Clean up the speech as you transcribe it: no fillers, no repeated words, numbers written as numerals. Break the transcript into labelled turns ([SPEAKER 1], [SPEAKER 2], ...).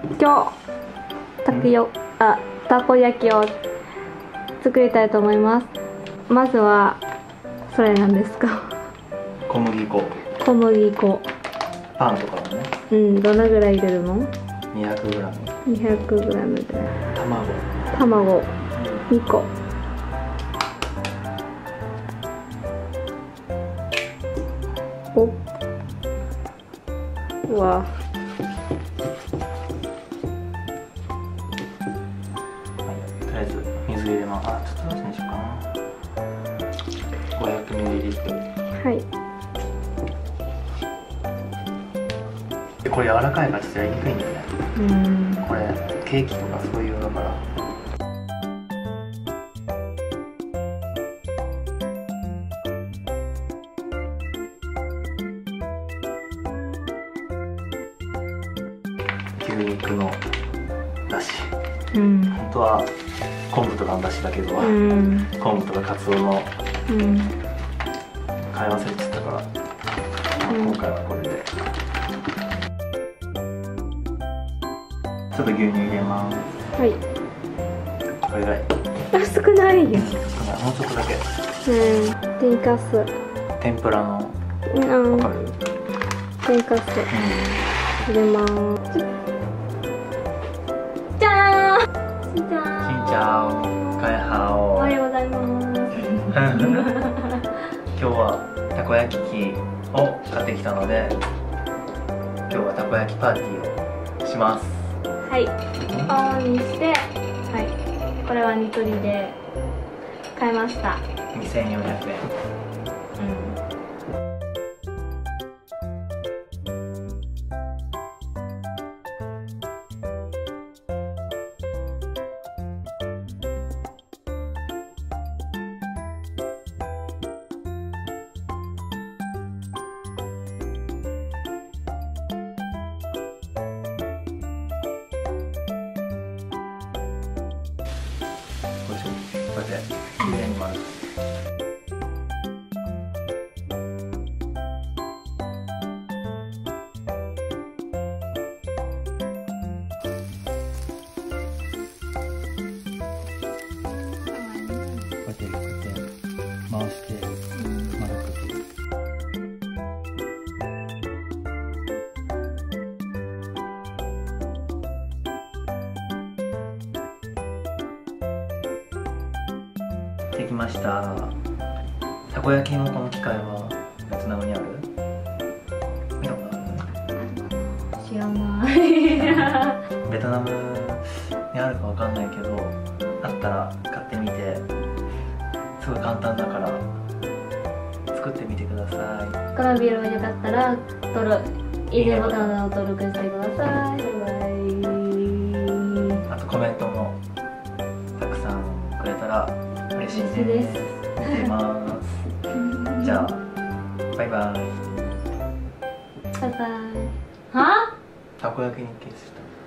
[SPEAKER 1] 今日たこ焼きを作りたいと思います。まずはそれなんですか？
[SPEAKER 2] 小麦粉。
[SPEAKER 1] 小麦粉。
[SPEAKER 2] パンとかもね。
[SPEAKER 1] うん、どのぐらい入れるの
[SPEAKER 2] ？200g。
[SPEAKER 1] 200g ぐらい。卵2個。お、うわ。
[SPEAKER 2] とりあえず水入れます。あ、ちょっとどうしようかな。500ml。
[SPEAKER 1] はい。
[SPEAKER 2] これ柔らかいからちょっとやりにくいんだよね。これケーキとかそういうのだから。牛肉のだし。本当は昆布とかのだしだけど、昆布とかカツオの買い忘れちゃったから、今回はこれで。ちょっと牛乳入れます。
[SPEAKER 1] はい。
[SPEAKER 2] これぐらい。
[SPEAKER 1] 少ないよ。
[SPEAKER 2] 少ない。もうちょっとだけ。
[SPEAKER 1] 天かす。
[SPEAKER 2] 天ぷらの。わかる？
[SPEAKER 1] 天かす。入れます。じゃーん。しんちゃん。
[SPEAKER 2] カイハオ。
[SPEAKER 1] おはようございます。
[SPEAKER 2] 今日はたこ焼き器を買ってきたので、今日はたこ焼きパーティーをします。
[SPEAKER 1] はい、オンにして、はい、これはニトリで買いました。
[SPEAKER 2] 2400円。これできれいに混ぜて。こうやって回して丸くする。できました。たこ焼きのこの機械はベトナムにある？見たことある？
[SPEAKER 1] 知らない。
[SPEAKER 2] ベトナムにあるかわかんないけど、あったら買ってみて、すごい簡単だから作ってみてください。
[SPEAKER 1] このビデオが良かったらいいねボタンを登録してください。バイバイ。
[SPEAKER 2] あとコメントもたくさんくれたら嬉しいです。見てます。じゃあバイバイ。
[SPEAKER 1] バイバイ。は？
[SPEAKER 2] たこ焼きに消した。